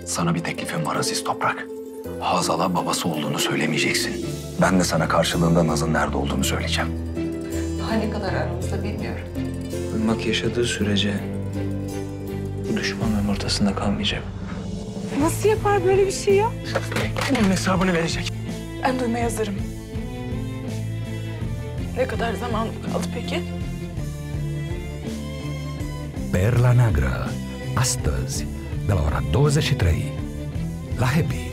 Sana bir teklifim var Aziz Toprak. Hazal'a babası olduğunu söylemeyeceksin. Ben de sana karşılığında Naz'ın nerede olduğunu söyleyeceğim. Daha ne kadar aramızda bilmiyorum. Irmak yaşadığı sürece bu düşmanların ortasında kalmayacak. Nasıl yapar böyle bir şey ya? Bunun hesabını verecek. Ben duymaya hazırım. Ne kadar zaman kaldı peki? Perla Neagră, astăzi, de la ora 23, la Happy.